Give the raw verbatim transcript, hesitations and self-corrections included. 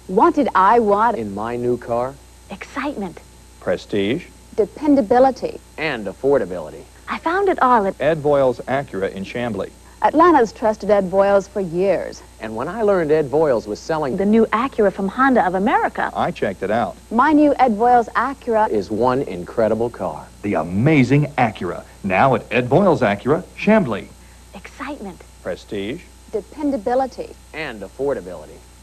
What did I want? In my new car? Excitement. Prestige. Dependability. And affordability. I found it all at Ed Voyles Acura in Chamblee. Atlanta's trusted Ed Voyles for years. And when I learned Ed Voyles was selling The new Acura from Honda of America. I checked it out. My new Ed Voyles Acura is one incredible car. The amazing Acura. Now at Ed Voyles Acura, Chamblee. Excitement. Prestige. Dependability. And affordability.